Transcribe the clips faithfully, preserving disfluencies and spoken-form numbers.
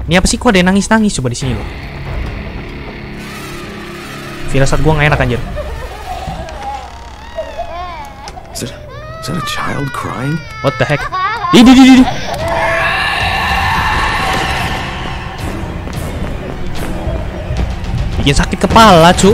Ini apa sih? Kok ada yang nangis-nangis coba di sini loh. Firasat gua nggak enak anjir. Is it, is that a child crying? What the heck? Di di di di. Bikin sakit kepala, cu.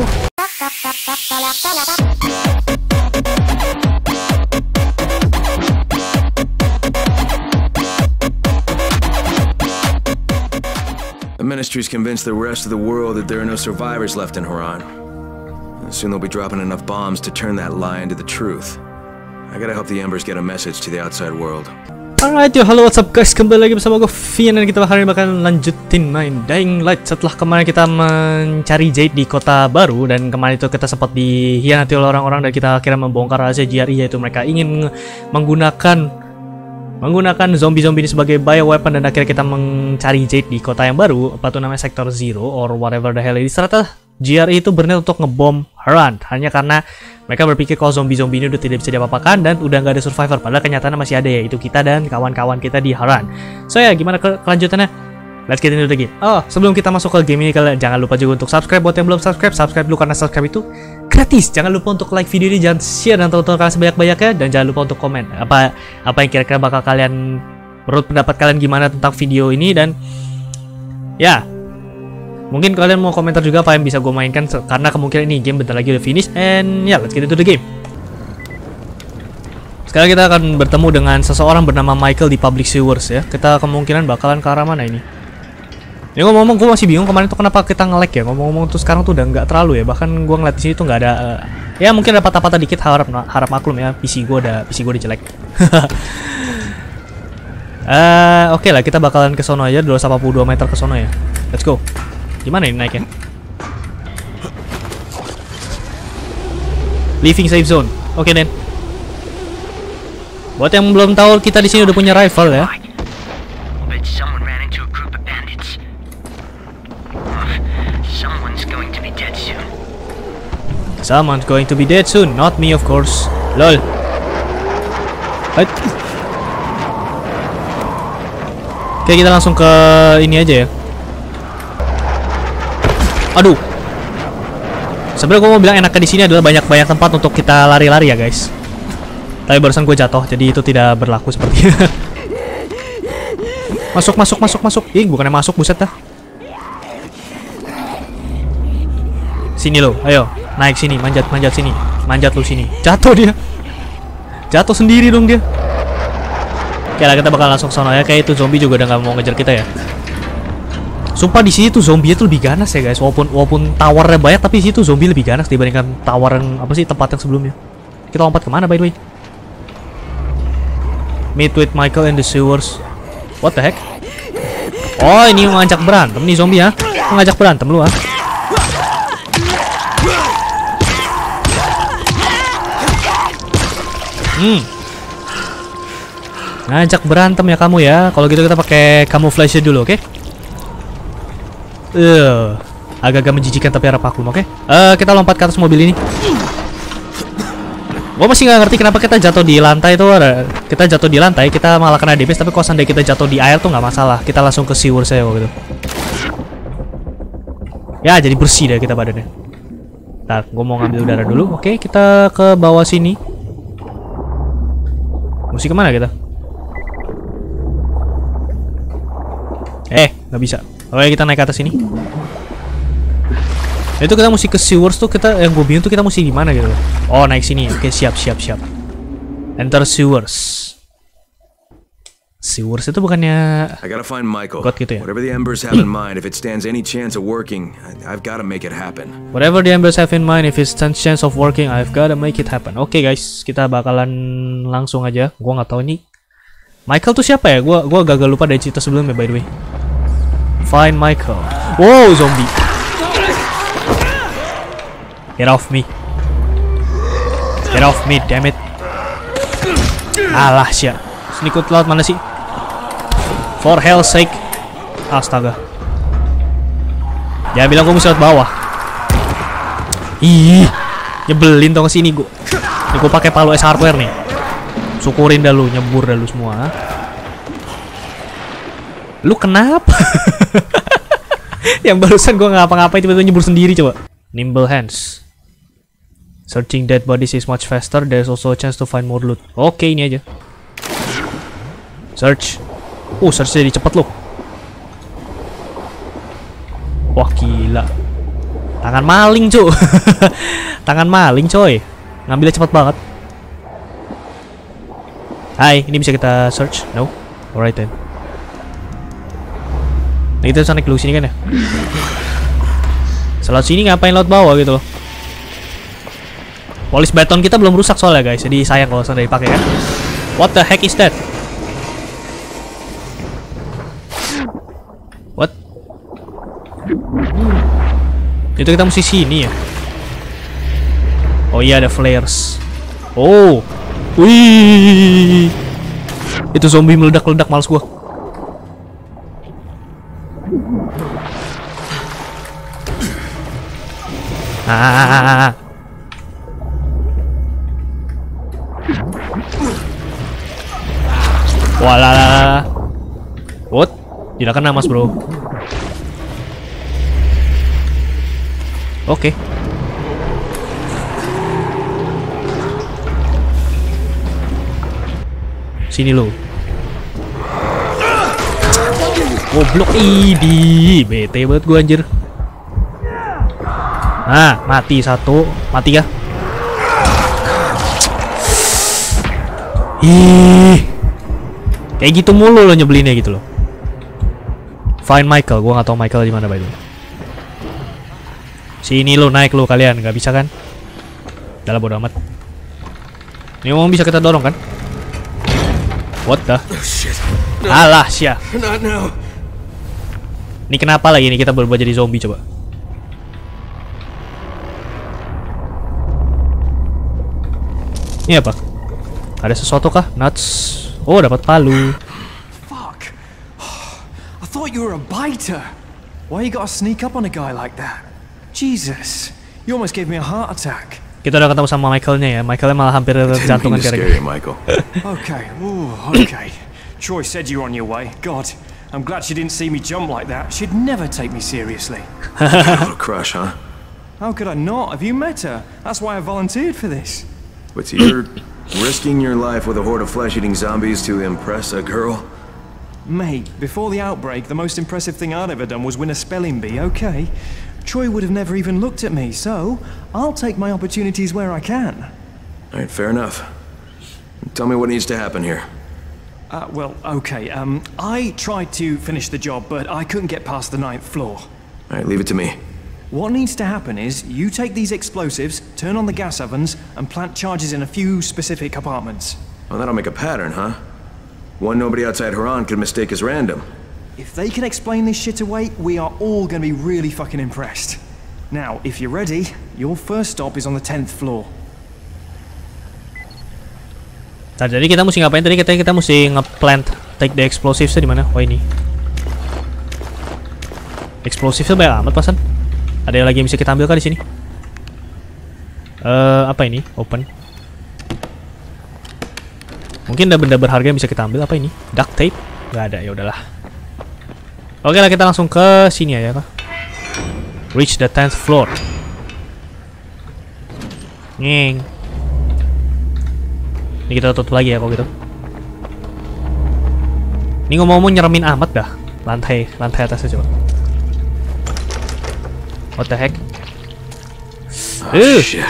The Ministry's convinced the rest of the world that there are no survivors left in Haran. Soon they'll be dropping enough bombs to turn that lie into the truth. I gotta help the Embers get a message to the outside world. Alright yo, halo what's up guys, kembali lagi bersama gue Vian dan kita hari ini bakal lanjutin main Dying Light setelah kemarin kita mencari Jade di kota baru dan kemarin itu kita sempat dihianati oleh orang-orang dan kita akhirnya membongkar rahasia G R E, yaitu mereka ingin menggunakan menggunakan zombie-zombie ini sebagai bioweapon dan akhirnya kita mencari Jade di kota yang baru, apa tuh namanya Sector Zero or whatever the hell it is. Ternyata G R E itu berniat untuk ngebom Haran hanya karena mereka berpikir kalau zombie-zombie ini udah tidak bisa diapa-apakan dan udah nggak ada survivor, padahal kenyataannya masih ada, yaitu kita dan kawan-kawan kita di Haran. So ya, gimana ke kelanjutannya? Let's get into the game. Oh, sebelum kita masuk ke game ini, kalian jangan lupa juga untuk subscribe. Buat yang belum subscribe, subscribe dulu karena subscribe itu gratis. Jangan lupa untuk like video ini, jangan share dan tonton kalian sebanyak-banyaknya, dan jangan lupa untuk komen apa apa yang kira-kira bakal kalian, menurut pendapat kalian gimana tentang video ini. Dan ya, mungkin kalian mau komentar juga apa yang bisa gue mainkan, karena kemungkinan ini game bentar lagi udah finish. And ya, yeah, let's get into the game. Sekarang kita akan bertemu dengan seseorang bernama Michael di Public Sewers ya. Kita kemungkinan bakalan ke arah mana ini? Ini ngomong-ngomong, gue masih bingung kemarin tuh kenapa kita nge-lag ya. Ngomong-ngomong tuh sekarang tuh udah nggak terlalu ya. Bahkan gue ngeliat di sini tuh nggak ada. Uh, ya mungkin ada patah-patah dikit, harap harap maklum ya. P C gue udah P C gue udah jelek. uh, Oke okay lah, kita bakalan ke sono aja. dua ratus delapan puluh dua meter ke sono ya. Let's go. Gimana ini naiknya? Leaving safe zone. Oke, okay, Den. Buat yang belum tahu, kita di sini udah punya rifle ya. Someone's going to be dead soon, not me of course. Lol. Right. Oke, kita langsung ke ini aja ya. Aduh. Sebenarnya gue mau bilang enaknya di sini adalah banyak-banyak tempat untuk kita lari-lari ya guys. Tapi barusan gue jatuh, jadi itu tidak berlaku sepertinya. Masuk, masuk, masuk, masuk. Ih, bukannya masuk, buset dah. Sini lo, ayo. Naik sini, manjat, manjat sini. Manjat lu sini. Jatuh dia. Jatuh sendiri dong dia. Oke lah, kita bakal langsung sono ya. Kayak itu zombie juga udah gak mau ngejar kita ya. Sumpah di sini tuh zombie itu lebih ganas ya guys. Walaupun walaupun towernya banyak, tapi di situ zombie lebih ganas dibandingkan tower yang apa sih, tempat yang sebelumnya. Kita lompat kemana by the way? Meet with Michael in the sewers. What the heck? Oh, ini ngajak berantem nih zombie ya. Ngajak berantem lu ah. Hmm. Ngajak berantem ya kamu ya. Kalau gitu kita pakai camouflage dulu, oke? Okay? Eh, agak-agak menjijikan tapi harap maklum, oke? Okay? Uh, kita lompat ke atas mobil ini. Gue masih nggak ngerti kenapa kita jatuh di lantai tuh. Kita jatuh di lantai, kita malah kena damage. Tapi kalau seandainya kita jatuh di air tuh nggak masalah. Kita langsung ke sewer saya gitu. Ya, jadi bersih deh kita badannya. Ntar, gue mau ngambil udara dulu. Oke, kita ke bawah sini. Mesti kemana kita? Eh, nggak bisa. Oke, kita naik ke atas ini. Itu kita mesti ke sewers tuh, kita yang gue bingung tuh kita mesti di mana gitu. Oh, naik sini. Oke, siap, siap, siap. Enter sewers. Sewers itu bukannya I gotta find Michael. God gitu ya. Whatever the Embers have in mind, if it stands any chance of working, I've gotta make it happen. Whatever the Embers have in mind, if it stands chance of working, I've gotta make it happen. Oke okay, guys, kita bakalan langsung aja. Gua nggak tahu ini Michael tuh siapa ya? Gua gua gagal lupa dari cerita sebelumnya by the way. Find Michael. Wow, zombie. Get off me. Get off me, damn it. Alah, siap. Sneakut laut mana sih? For hell's sake. Astaga. Jangan bilang gue mesti lewat bawah. Ih, nyebelin tau kesini gue. Ini gue pakai palu es hardware nih. Syukurin dah lu, nyebur dah lu semua. Lu kenapa? Yang barusan gue ngapa-ngapain tiba-tiba nyebur sendiri coba. Nimble hands. Searching dead bodies is much faster. There's also a chance to find more loot. Oke, ini aja. Search. Uh, search jadi cepet loh. Wah, gila. Tangan maling, cuy. Tangan maling, coy. Ngambilnya cepat banget. Hai, ini bisa kita search? No? Alright then. Nah, kita bisa naik dulu sini kan ya? Selalu sini ngapain laut bawah gitu loh. Polis beton kita belum rusak soalnya guys. Jadi sayang kalau seandainya dipakai kan. What the heck is that? What? Itu kita mesti sini ya. Oh iya ada flares. Oh. Wih. Itu zombie meledak-ledak, males gua. Ah. Walah. What? Tidak kena mas bro. Oke. Okay. Sini lo. Goblok, idi, bete banget gua anjir. Nah, mati satu, mati ya. Ih. Kayak gitu mulu lo nyebelinnya gitu loh. Find Michael, gua nggak tahu Michael di mana by the way. Sini lo, naik lo kalian, nggak bisa kan? Dalam bodo amat. Ini mau bisa kita dorong kan? What the? Alah, sia. Ini kenapa lagi nih kita berubah jadi zombie coba? Ini apa? Ada sesuatu kah? Nuts. Oh, dapat palu. Fuck. I thought you were a biter. Why you gotta sneak up on a guy like that? Jesus. You almost gave me a heart attack. Kita udah ketemu sama Michaelnya ya. Michaelnya malah hampir jantungan gara-gara. Michael. Okay. Ooh, okay. Troy said you were on your way. God, I'm glad she didn't see me jump like that. She'd never take me seriously. A little crush, huh? How could I not? Have you met her? That's why I volunteered for this. But you're risking your life with a horde of flesh-eating zombies to impress a girl? Mate, before the outbreak, the most impressive thing I'd ever done was win a spelling bee, okay? Troy would have never even looked at me, so I'll take my opportunities where I can. Alright, fair enough. Tell me what needs to happen here. Uh, well, okay, um, I tried to finish the job, but I couldn't get past the ninth floor. Alright, leave it to me. What needs to happen is, you take these explosives, turn on the gas ovens, and plant charges in a few specific apartments. Well, that'll make a pattern, huh? One nobody outside Haran could mistake as random. If they can explain this shit away, we are all gonna be really fucking impressed. Now, if you're ready, your first stop is on the tenth floor. Nah, jadi kita mesti ngapain tadi? Kita kita mesti nge-plant take the explosives di mana? Oh ini. Explosivesnya banyak amat pasan. Ada yang lagi yang bisa kita ambil kan di sini? Eh, uh, apa ini? Open. Mungkin ada benda berharga yang bisa kita ambil. Apa ini? Duct tape? Gak ada, ya udahlah. Oke lah, kita langsung ke sini aja kah? Reach the tenth floor. Nyeng. Ini kita tutup lagi ya kalau gitu. Ini ngomong-ngomong nyeremin amat dah. Lantai, lantai atasnya coba. What the heck? Oh, uh. shit.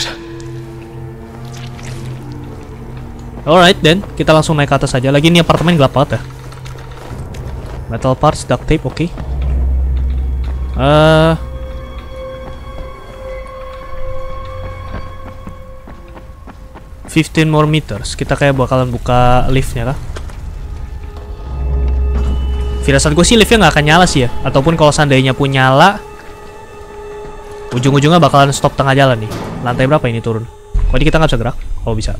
Alright then, kita langsung naik ke atas aja. Lagi ini apartemen gelap banget ya. Metal parts, duct tape, oke. Okay. Uh, fifteen more meters. Kita kayak bakalan buka liftnya kah? Firasat gue sih liftnya nggak akan nyala sih ya. Ataupun kalau seandainya pun nyala, ujung-ujungnya bakalan stop tengah jalan nih. Lantai berapa ini turun? Kok ini kita nggak bisa gerak? Oh bisa.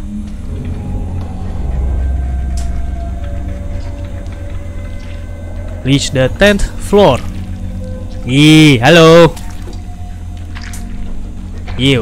Reach the tenth floor. Ih, halo. Iyo.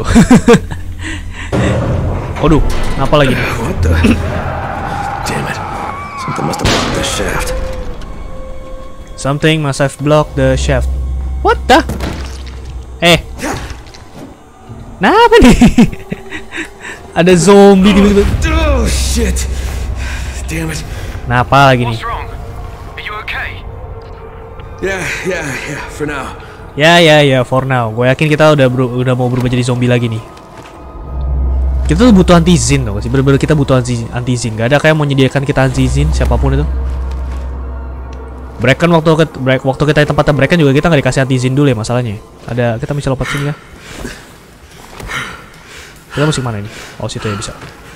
Waduh, ngapa lagi nih? What the? Damn it. Something must have blocked the shaft. Something must have blocked the shaft. What the? Eh. Kenapa nih? Ada zombie tiba-tiba. Oh shit. Damn it. Kenapa lagi nih? What's wrong? Are you okay? Yeah, yeah, yeah, for now. Ya ya ya, for now. Gue yakin kita udah bro, udah mau berubah jadi zombie lagi nih. Kita tuh butuh anti-zin tau gak sih? Bener-bener kita butuh anti-zin. Gak ada kayak mau menyediakan kita anti-zin siapapun itu. Breakan waktu ke, break, waktu kita di tempatnya Breakan juga kita nggak dikasih anti-zin dulu ya masalahnya. Ada, kita bisa lompat sini ya. Kita mesti mana ini? Oh situ ya bisa.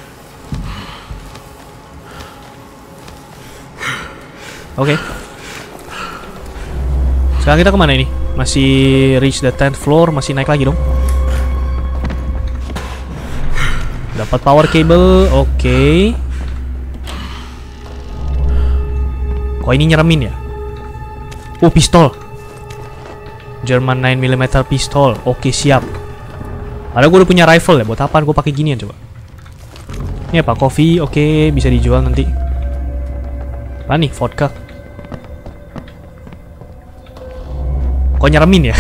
Oke. Okay. Sekarang kita kemana ini? Masih reach the tenth floor, masih naik lagi dong. Dapat power cable, oke. Okay. Kok ini nyeremin ya? Oh, pistol. German nine millimeter pistol. Oke, okay, siap. Padahal gue udah punya rifle ya, buat apaan gue pakai ginian coba. Ini apa? Coffee, oke, okay, bisa dijual nanti. Apa nih? Vodka. Kok nyeremin ya?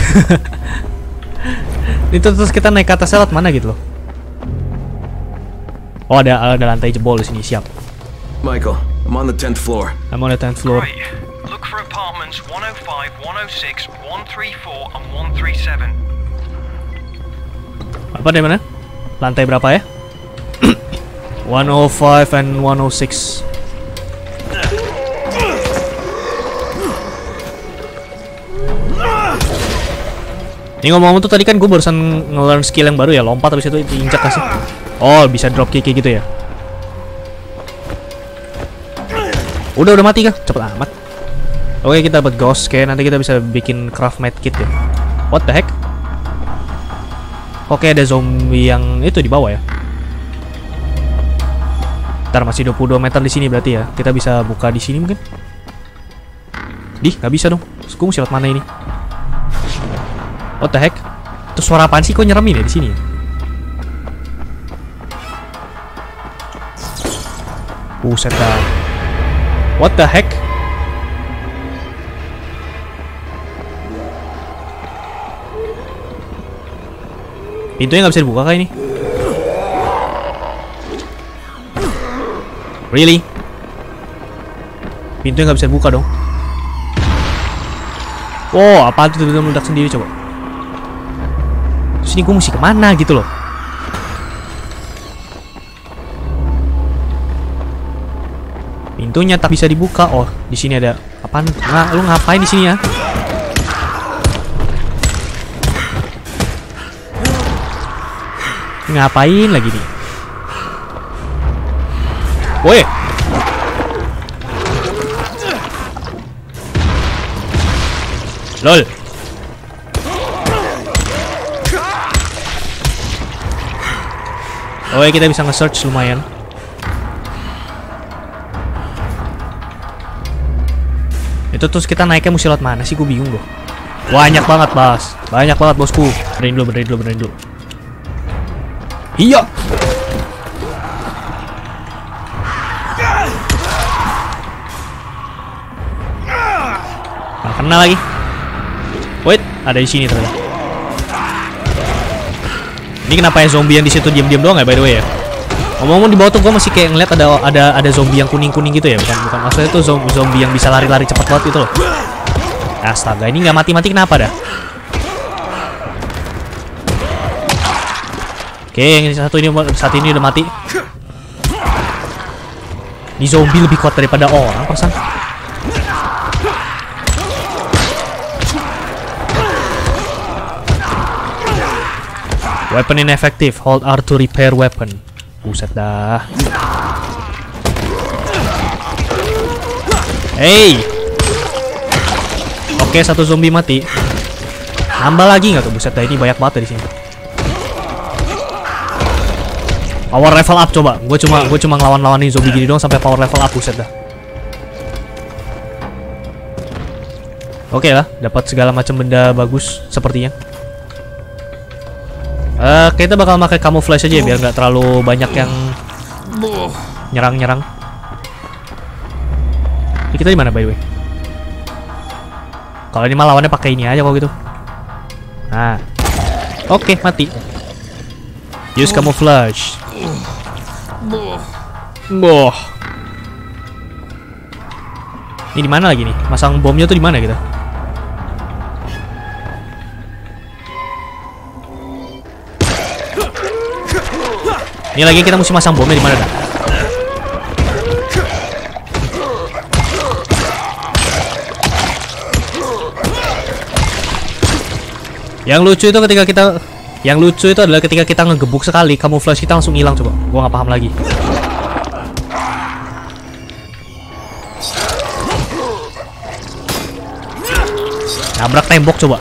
Itu terus kita naik ke atas lewat mana gitu loh. Oh, ada ada lantai jebol di sini, siap. Michael, I'm on the tenth floor. I'm on the tenth floor. Right. Look for apartments one oh five, one oh six, one thirty-four, and one thirty-seven. Apa dari mana? Lantai berapa ya? one oh five and one oh six. Ini ngomong-ngomong tuh tadi kan gue barusan nge-learn skill yang baru ya, lompat habis itu diinjak kasih. Oh, bisa drop kick gitu ya. Udah udah mati kah? Cepet amat. Oke, kita dapat ghost scan, nanti kita bisa bikin craft med kit ya. What the heck? Oke, ada zombie yang itu di bawah ya. Ntar masih dua puluh dua meter di sini berarti ya. Kita bisa buka di sini mungkin. Dih, nggak bisa dong. Gue mesti lewat mana ini? What the heck? Itu suara apaan sih? Kok nyeremin ya di sini? Buset dah. What the heck? Pintunya nggak bisa dibuka kah ini? Really? Pintunya nggak bisa dibuka dong. Wow, apa itu tiba-tiba meledak sendiri coba? Terus ini gue mesti kemana gitu loh? Pintunya tak bisa dibuka. Oh, di sini ada apaan? Nah, lu ngapain di sini ya? Ngapain lagi nih? Woi. Lol. Oh, kita bisa nge-search lumayan. Itu terus kita naiknya mesti lewat mana sih? Gue bingung loh. Banyak banget, Bas. Banyak banget, bosku. Benerin dulu, benerin dulu, benerin dulu. Iya. Nah, kena lagi. Wait, ada di sini ternyata. Ini kenapa ya zombie yang di situ diam-diam doang ya, by the way ya? Ngomong-ngomong di bawah tuh gue masih kayak ngeliat ada ada ada zombie yang kuning-kuning gitu ya, bukan bukan maksudnya tuh zombie, zombie yang bisa lari-lari cepat banget itu loh. Astaga, ini nggak mati-mati kenapa dah? Oke, yang satu ini saat ini udah mati. Ini zombie lebih kuat daripada orang, perasaan. Weapon ineffective. Hold R to repair weapon. Buset dah. Hey. Oke, satu zombie mati. Nambah lagi nggak tuh? Buset dah, ini banyak banget di sini. Power level up coba. Gue cuma gue cuma ngelawan-lawanin zombie gini doang sampai power level up, buset dah. Oke lah, dapat segala macam benda bagus sepertinya. Uh, kita bakal pakai camouflage aja ya, biar nggak terlalu banyak yang nyerang-nyerang. Kita di mana by the way? Kalau ini mah lawannya pakai ini aja kok gitu. Nah. Oke, mati. Use camouflage. Boh. Ini di mana lagi nih? Masang bomnya tuh di mana gitu? Ini lagi kita mesti masang bomnya di mana dah? Yang lucu itu ketika kita Yang lucu itu adalah ketika kita ngegebuk sekali, camouflage kita langsung hilang coba. Gua nggak paham lagi. Nabrak tembok coba.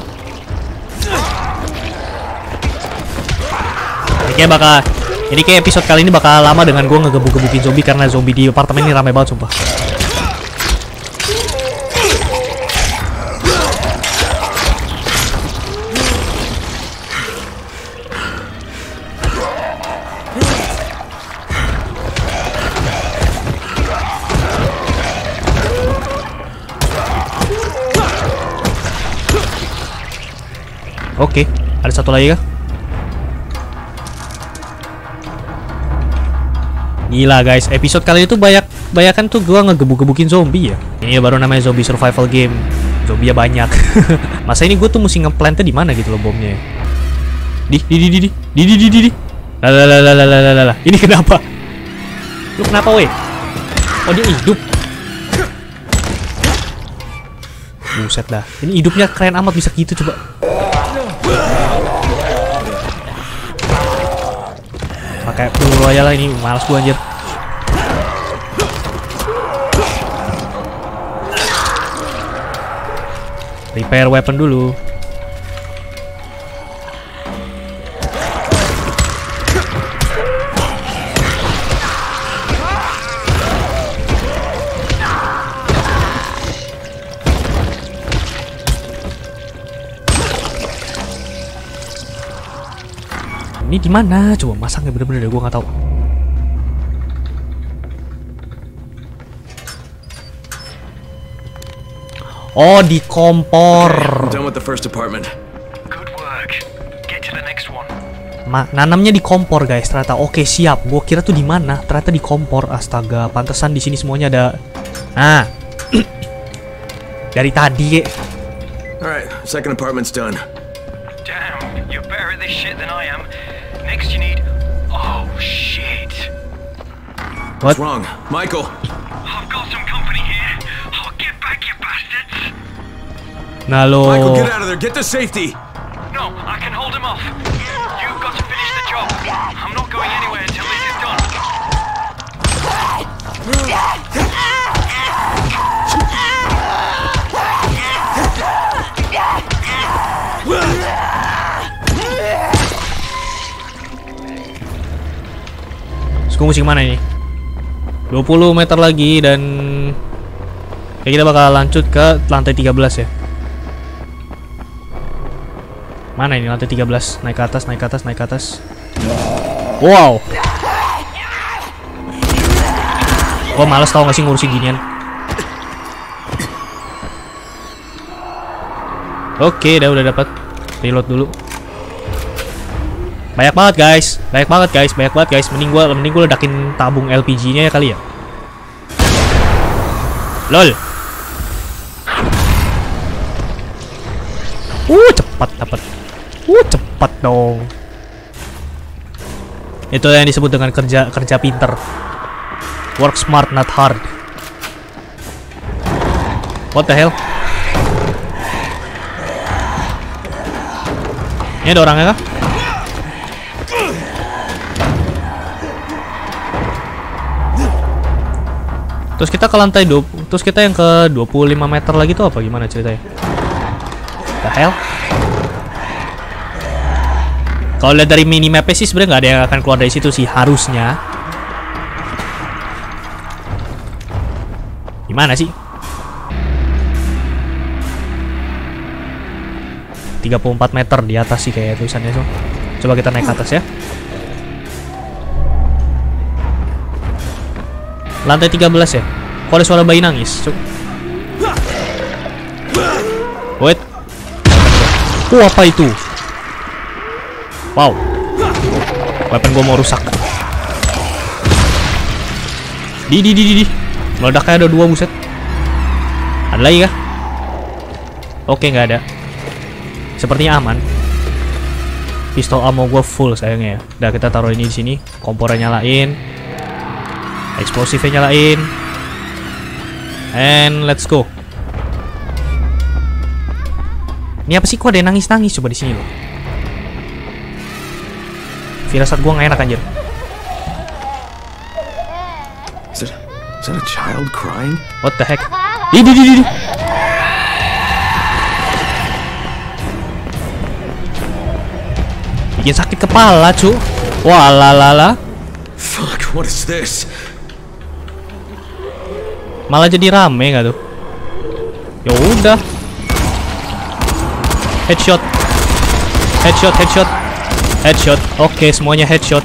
Ini kayak bakal Ini kayak episode kali ini bakal lama dengan gua ngegebuk-gebukin zombie karena zombie di apartemen ini ramai banget sumpah. Oke, ada satu lagi kah? Gila guys, episode kali itu banyak banyak kan tuh gua ngegebuk-gebukin zombie ya. Ini baru namanya zombie survival game. Zombie-nya banyak. Masa ini gue tuh mesti ngeplantnya di mana gitu loh bomnya. Di di di di di di di di di di. Lah lah lah lah lah lah lah. Ini kenapa? Lu kenapa weh? Oh dia hidup. Buset dah. Ini hidupnya keren amat bisa gitu coba. Pakai peluru aja lah, ini malas gua anjir. Repair weapon dulu. Ini di mana? Coba masangnya bener-bener deh, gua nggak tahu. Oh, di kompor. Done with the first apartment. Good work. Get to the next one. Ma nanamnya di kompor, guys. Ternyata oke, siap. Gua kira tuh di mana? Ternyata di kompor. Astaga, pantesan di sini semuanya ada. Nah. Dari tadi. Alright, second apartment's done. Damn, you're better at this shit than I am. Next you need... Oh, shit. What? What's wrong? Michael! I've got some company here. I'll get back, you bastards. Nah lo. Michael, get out of there! Get to safety! No, I can hold him off. You've got to finish the job. I'm not going anywhere until this is done. Gue mesti kemana ini? dua puluh meter lagi dan kayak kita bakal lanjut ke lantai tiga belas ya. Mana ini lantai tiga belas? Naik ke atas, naik ke atas, naik ke atas. Wow. Gue males tau gak sih ngurusin ginian. Oke, udah udah dapat. Reload dulu. Banyak banget guys, banyak banget guys, banyak banget guys. Mending gua, mending gua ledakin tabung L P G-nya ya kali ya. Lol. Uh, cepat dapat. Uh, cepat dong. Itu yang disebut dengan kerja kerja pinter. Work smart, not hard. What the hell? Ini ada orangnya kah? Terus kita ke lantai dua puluh, terus kita yang ke dua puluh lima meter lagi tuh apa gimana ceritanya? The hell? Kalau lihat dari minimapnya sih sebenarnya nggak ada yang akan keluar dari situ sih harusnya. Gimana sih? tiga puluh empat meter di atas sih kayak tulisannya tuh. Coba kita naik ke atas ya. Lantai tiga belas ya? Kok ada suara bayi nangis? Coba. Wait. Oh, apa itu? Wow. Weapon gua mau rusak. Di di di di. Meledaknya ada dua, buset. Ada lagi kah? Oke, nggak ada. Sepertinya aman. Pistol ammo gua full sayangnya ya. Udah, kita taruh ini di sini. Kompornya nyalain. Eksplosifnya nyalain. And let's go. Ini apa sih, kok ada yang nangis-nangis coba di sini loh. Firasat gua nggak enak anjir. Is it, is that a child crying? What the heck? Di di di di. Bikin sakit kepala, cu. Wah, lalala. Fuck, what is this? Malah jadi rame nggak tuh? Ya udah. Headshot. Headshot, headshot. Headshot. Oke, semuanya headshot.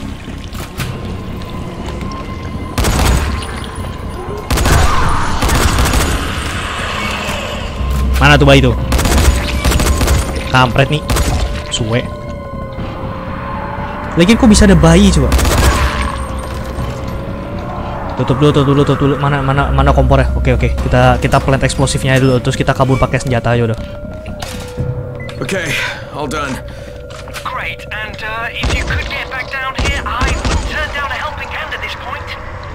Mana tuh bayi tuh? Kampret nih. Suwe. Lagian kok bisa ada bayi coba? Tutup dulu, tutup dulu, tutup dulu. Mana mana mana kompornya? Oke, oke. Kita kita plant eksplosifnya dulu, terus kita kabur pakai senjata aja udah. Okay, all done. Great, and uh, if you could get back down here, I wouldn't turn down a helping hand at this point.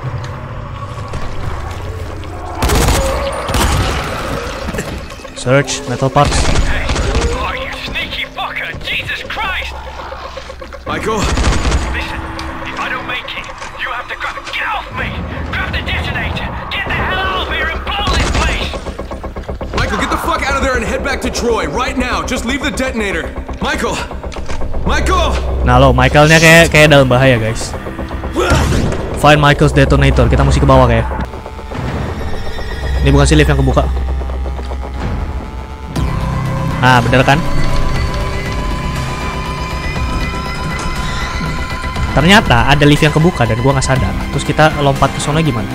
Search metal parts. Hey, oh, you sneaky fucker! Jesus Christ! Michael? Listen, if I don't make it, you have to grab. Get off me! Grab the detonator! Get the hell out of here and blow this place! Michael, get the fuck out of there and head back to Troy right now. Just leave the detonator. Michael! Michael! Nah lo, Michaelnya kayak kayak dalam bahaya guys. Find Michael's detonator. Kita mesti ke bawah kayak. Ini bukan si lift yang kebuka. Nah, bener kan? Ternyata ada lift yang kebuka dan gua nggak sadar. Terus kita lompat ke sana gimana?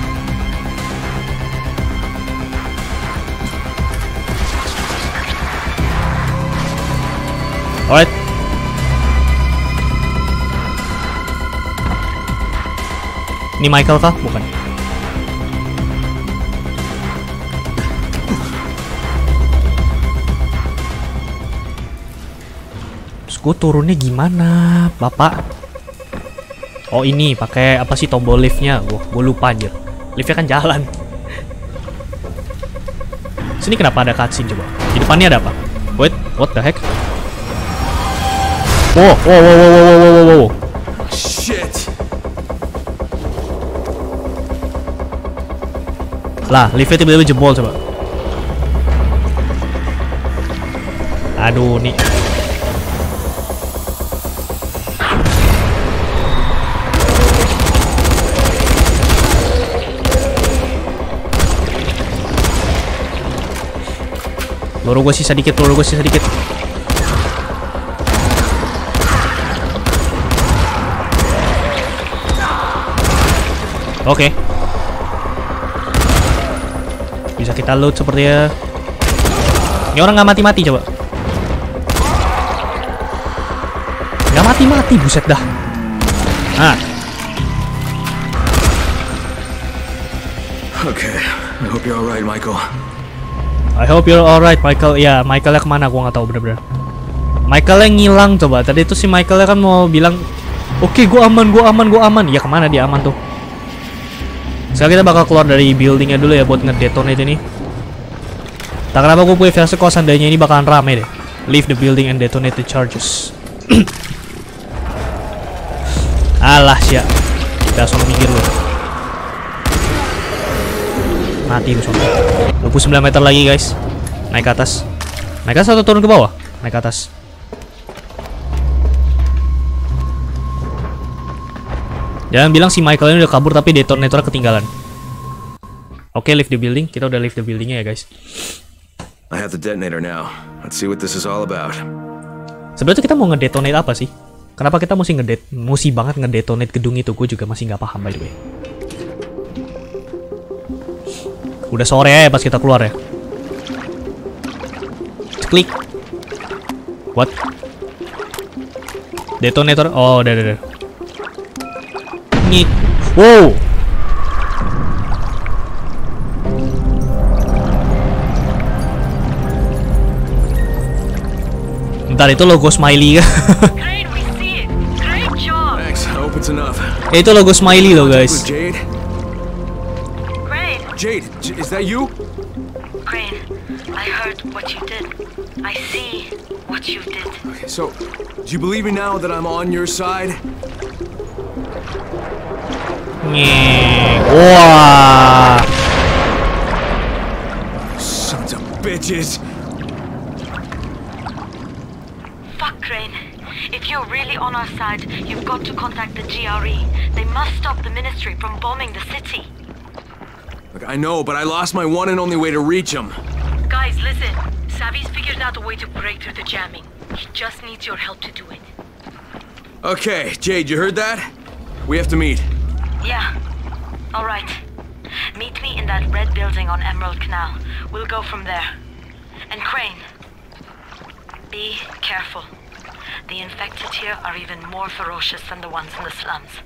Alright. Ini Michael kah? Bukan. Gue turunnya gimana, Bapak? Oh ini pakai apa sih tombol liftnya? Wah, gue lupa anjir. Liftnya kan jalan. Sini kenapa ada cutscene coba? Di depannya ada apa? Wait, what the heck? Wow, wow, wow, wow, wow, wow, wow. Shit. Lah, liftnya tiba-tiba jebol coba. Aduh, nih. Peluru gue sisa dikit, peluru gue sisa dikit. Oke. Okay. Bisa kita load sepertinya. Ini orang nggak mati-mati coba. Nggak mati-mati, buset dah. Nah. Okay, I hope you're alright, Michael. I hope you're alright, Michael. Ya, Michaelnya kemana? Gua nggak tahu bener-bener. Michaelnya ngilang coba. Tadi itu si Michaelnya kan mau bilang, oke, okay, gua aman, gua aman, gua aman. Ya kemana dia aman tuh? Sekarang kita bakal keluar dari buildingnya dulu ya buat ngedetonate ini. Tak kenapa gue punya versi kalau seandainya ini bakalan rame deh. Leave the building and detonate the charges. Alah siap. Kita langsung mikir lu. Mati lu soalnya. dua puluh sembilan meter lagi guys. Naik ke atas. Naik ke atas atau turun ke bawah? Naik ke atas. Jangan bilang si Michael ini udah kabur tapi detonatornya ketinggalan. Oke, okay, leave the building. Kita udah leave the buildingnya ya guys. I have the detonator now. Let's see what this is all about. Sebenarnya kita mau ngedetonate apa sih? Kenapa kita mesti ngedet, mesti banget ngedetonate gedung itu? Gue juga masih nggak paham by the way. Udah sore ya pas kita keluar ya. Klik. What? Detonator. Oh, udah, udah, udah. Nyik. Wow. Bentar, itu logo Smiley kan? Crane, we see it. Great job. Thanks, I hope it's enough. Ya, itu logo Smiley loh guys. Jade? Crane. Jade, J is that you? Crane, I heard what you did. I see what you did. Okay, so, do you believe me now that I'm on your side? Nyek. Wah. Sons of bitches. Fuck, Crane. If you're really on our side, you've got to contact the G R E. They must stop the Ministry from bombing the city. Look, I know, but I lost my one and only way to reach him. Guys, listen. Savvy's figured out a way to break through the jamming. He just needs your help to do it. Okay, Jade, you heard that? We have to meet. Yeah. All right. Meet me in that red building on Emerald Canal. We'll go from there. And Crane, be careful. The infected here are even more ferocious than the ones in the slums.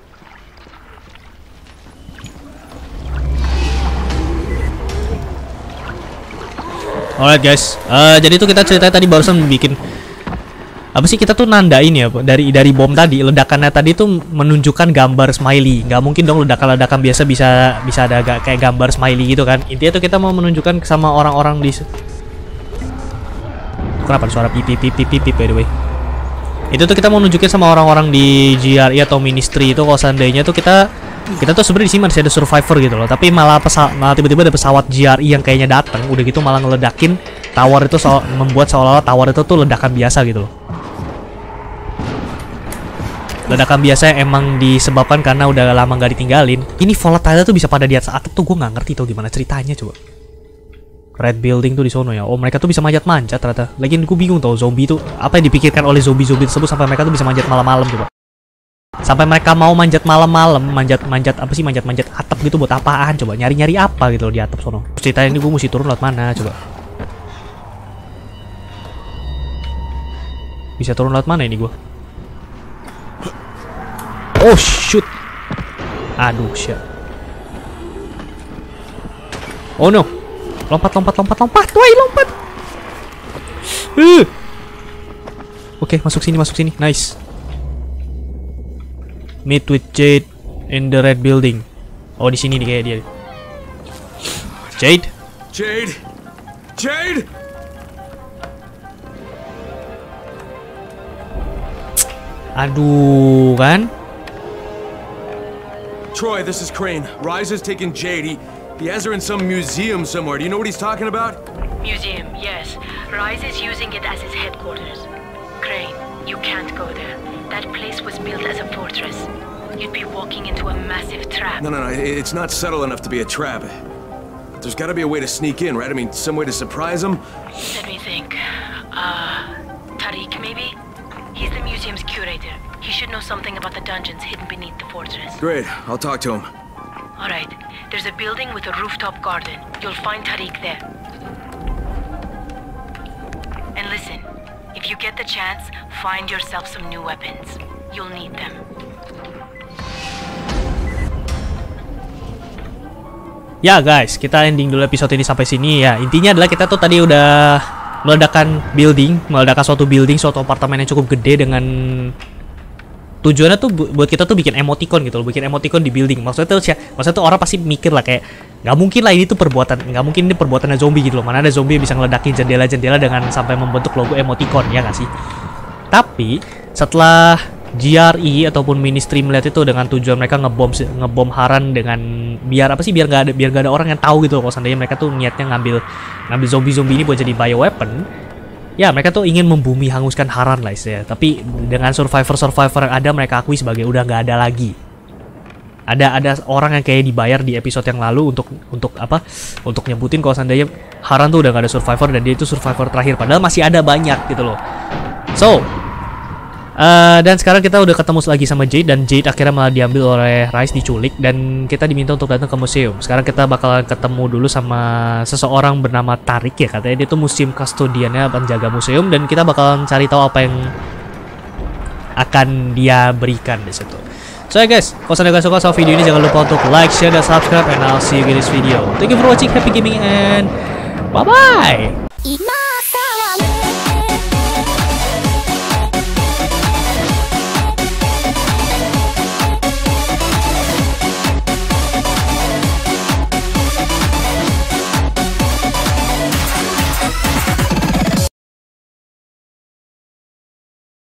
Alright guys, uh, jadi tuh kita ceritanya tadi barusan bikin apa sih, kita tuh nandain ya dari dari bom tadi, ledakannya tadi tuh menunjukkan gambar smiley. Nggak mungkin dong ledakan-ledakan biasa bisa bisa ada agak kayak gambar smiley gitu kan. Intinya tuh kita mau menunjukkan sama orang-orang di. Kenapa suara pip pip pip pip pip by the way? Itu tuh kita mau nunjukin sama orang-orang di G R E atau Ministry itu kalau seandainya tuh kita kita tuh sebenarnya di sini masih ada survivor gitu loh, tapi malah pesawat malah tiba-tiba ada pesawat G R E yang kayaknya datang, udah gitu malah ngeledakin tower itu, so membuat seolah-olah tower itu tuh ledakan biasa gitu loh. Ledakan biasa yang emang disebabkan karena udah lama nggak ditinggalin. Ini volatile tuh bisa pada di atas atap tuh, gue nggak ngerti tuh gimana ceritanya coba. Red building tuh di sono ya. Oh, mereka tuh bisa manjat-manjat ternyata. Lagian gue bingung tau zombie tuh apa yang dipikirkan oleh zombie-zombie tersebut sampai mereka tuh bisa manjat malam-malam coba. Sampai mereka mau manjat malam-malam, manjat-manjat apa sih, manjat-manjat atap gitu buat apaan coba? Nyari-nyari apa gitu loh di atap sono. Ceritanya ini gue mesti turun lewat mana coba? Bisa turun lewat mana ini gue? Oh shoot. Aduh shit. Oh no. Lompat lompat lompat lompat. Woi lompat. Uh. Oke, okay, masuk sini masuk sini. Nice. Meet with Jade in the red building. Oh, di sini nih kayak dia. Jade? Jade? Jade? Aduh, kan? Troy, this is Crane. Rise has taken Jade. He, he has her in some museum somewhere. Do you know what he's talking about? Museum, yes. Rise is using it as his headquarters. Crane, you can't go there. That place was built as a fortress. You'd be walking into a massive trap. No, no, no. It's not subtle enough to be a trap. There's got to be a way to sneak in, right? I mean, some way to surprise him. Let me think. Uh, Tariq, maybe? He's the museum's curator. He should know something about the dungeons hidden beneath the fortress. Great. I'll talk to him. All right. There's a building with a rooftop garden. You'll find Tariq there. And listen, if you get the chance, find yourself some new weapons. You'll need them. Ya guys, kita ending dulu episode ini sampai sini ya. Intinya adalah kita tuh tadi udah meledakan building, meledakan suatu building, suatu apartemen yang cukup gede dengan tujuannya tuh buat kita tuh bikin emoticon gitu loh, bikin emoticon di building. Maksudnya tuh, maksudnya tuh orang pasti mikir lah kayak nggak mungkin lah ini tuh perbuatan, nggak mungkin ini perbuatannya zombie gitu loh. Mana ada zombie yang bisa ngeledakin jendela-jendela dengan sampai membentuk logo emoticon, ya nggak sih? Tapi setelah G R E ataupun Ministry melihat itu dengan tujuan mereka ngebom ngebom Haran dengan biar apa sih biar nggak ada biar nggak ada orang yang tahu gitu loh, kalau seandainya mereka tuh niatnya ngambil ngambil zombie-zombie ini buat jadi bioweapon. Ya mereka tuh ingin membumi hanguskan Haran lah istilahnya. Tapi dengan survivor-survivor yang ada mereka akui sebagai udah nggak ada lagi. Ada ada orang yang kayak dibayar di episode yang lalu untuk untuk apa? Untuk nyebutin kalau seandainya Haran tuh udah nggak ada survivor dan dia itu survivor terakhir. Padahal masih ada banyak gitu loh. So Uh, dan sekarang kita udah ketemu lagi sama Jade, dan Jade akhirnya malah diambil oleh Rais, diculik, dan kita diminta untuk datang ke museum. Sekarang kita bakalan ketemu dulu sama seseorang bernama Tarik ya, katanya dia tuh museum custodiannya, penjaga museum, dan kita bakalan cari tahu apa yang akan dia berikan di situ. So ya guys, kalau kalian suka sama video ini jangan lupa untuk like, share, dan subscribe, and I'll see you in this video. Thank you for watching, happy gaming, and bye bye.